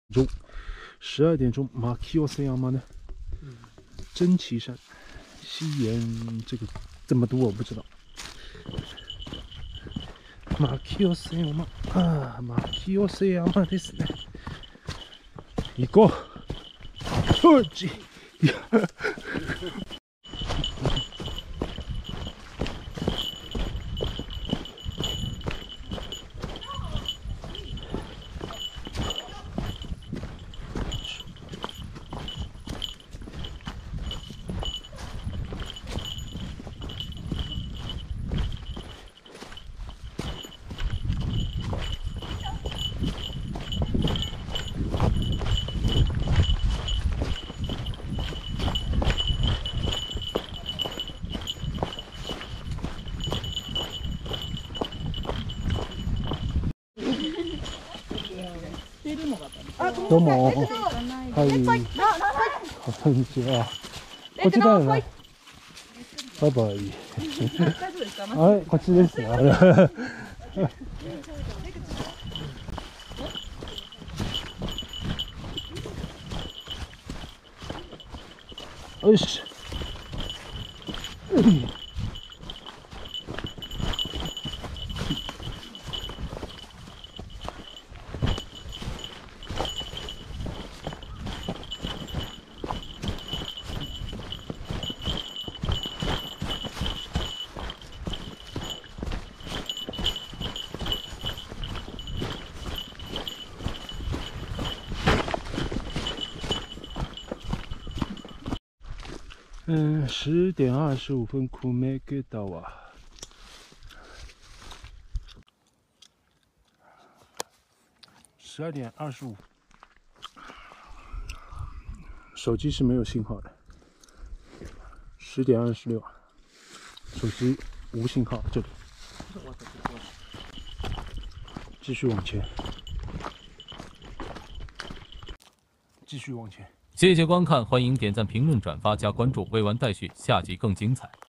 钟12点钟，马基奥塞亚马呢？真奇山，西岩这个这么多我不知道。马基奥塞亚马啊，马基奥塞亚马ですね。行こう。おじ。どうも。はい。こんにちは。こっちだよね。バイバイ。はい、こっちですよ。よし。10点25分，库梅格岛啊。12点25，手机是没有信号的。10点26，手机无信号，这里。继续往前，继续往前。 谢谢观看，欢迎点赞、评论、转发、加关注，未完待续，下集更精彩。